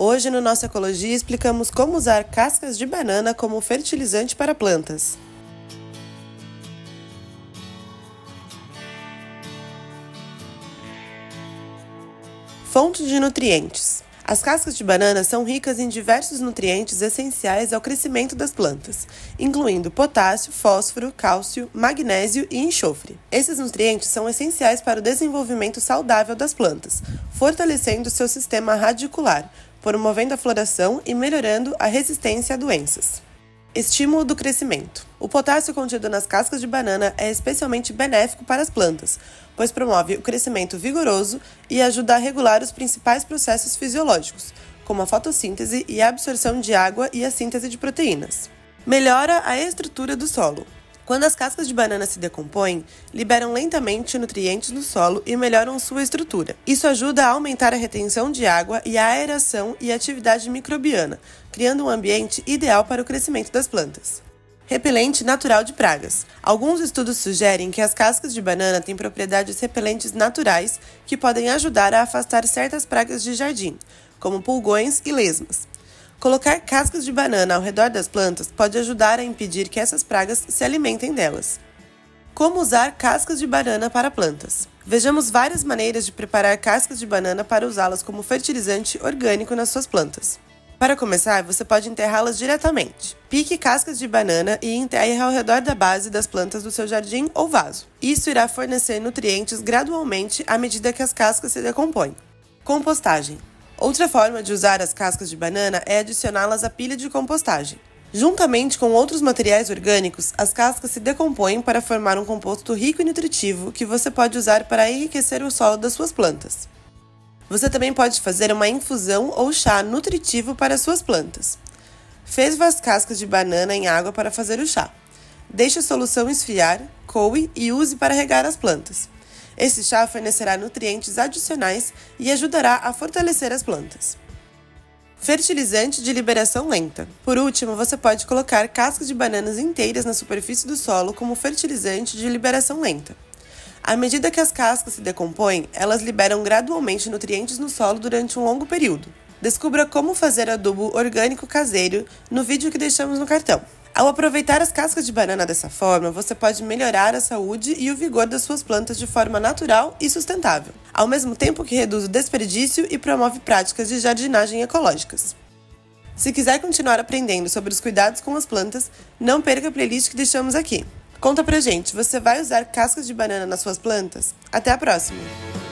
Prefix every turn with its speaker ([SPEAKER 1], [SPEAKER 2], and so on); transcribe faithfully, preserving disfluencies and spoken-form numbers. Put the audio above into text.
[SPEAKER 1] Hoje no Nossa Ecologia explicamos como usar cascas de banana como fertilizante para plantas. Fonte de nutrientes. As cascas de banana são ricas em diversos nutrientes essenciais ao crescimento das plantas, incluindo potássio, fósforo, cálcio, magnésio e enxofre. Esses nutrientes são essenciais para o desenvolvimento saudável das plantas, fortalecendo seu sistema radicular, promovendo a floração e melhorando a resistência a doenças. Estímulo do crescimento. O potássio contido nas cascas de banana é especialmente benéfico para as plantas, pois promove o crescimento vigoroso e ajuda a regular os principais processos fisiológicos, como a fotossíntese e a absorção de água e a síntese de proteínas. Melhora a estrutura do solo. Quando as cascas de banana se decompõem, liberam lentamente nutrientes no solo e melhoram sua estrutura. Isso ajuda a aumentar a retenção de água e a aeração e a atividade microbiana, criando um ambiente ideal para o crescimento das plantas. Repelente natural de pragas. Alguns estudos sugerem que as cascas de banana têm propriedades repelentes naturais que podem ajudar a afastar certas pragas de jardim, como pulgões e lesmas. Colocar cascas de banana ao redor das plantas pode ajudar a impedir que essas pragas se alimentem delas. Como usar cascas de banana para plantas? Vejamos várias maneiras de preparar cascas de banana para usá-las como fertilizante orgânico nas suas plantas. Para começar, você pode enterrá-las diretamente. Pique cascas de banana e enterre ao redor da base das plantas do seu jardim ou vaso. Isso irá fornecer nutrientes gradualmente à medida que as cascas se decompõem. Compostagem. Outra forma de usar as cascas de banana é adicioná-las à pilha de compostagem. Juntamente com outros materiais orgânicos, as cascas se decompõem para formar um composto rico e nutritivo que você pode usar para enriquecer o solo das suas plantas. Você também pode fazer uma infusão ou chá nutritivo para suas plantas. Ferva as cascas de banana em água para fazer o chá. Deixe a solução esfriar, coe e use para regar as plantas. Esse chá fornecerá nutrientes adicionais e ajudará a fortalecer as plantas. Fertilizante de liberação lenta. Por último, você pode colocar cascas de bananas inteiras na superfície do solo como fertilizante de liberação lenta. À medida que as cascas se decompõem, elas liberam gradualmente nutrientes no solo durante um longo período. Descubra como fazer adubo orgânico caseiro no vídeo que deixamos no cartão. Ao aproveitar as cascas de banana dessa forma, você pode melhorar a saúde e o vigor das suas plantas de forma natural e sustentável, ao mesmo tempo que reduz o desperdício e promove práticas de jardinagem ecológicas. Se quiser continuar aprendendo sobre os cuidados com as plantas, não perca a playlist que deixamos aqui. Conta pra gente, você vai usar cascas de banana nas suas plantas? Até a próxima!